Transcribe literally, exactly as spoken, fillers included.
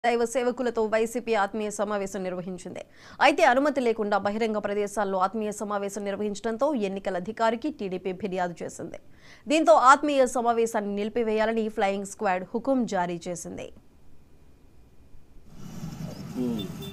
దైవ సేవకులతో వైసీపీ ఆత్మీయ సమావేశం నిర్వహించింది. అయితే అనుమతి లేకుండా బహిరంగ ప్రదేశాల్లో ఆత్మీయ సమావేశం నిర్వహించడంతో ఎన్నికల అధికారికి టీడీపీ ఫిర్యాదు చేసింది. దీంతో ఆత్మీయ సమావేశాన్ని నిలిపివేయాలని ఫ్లయింగ్ స్క్వాడ్ హుకుం జారీ చేసింది.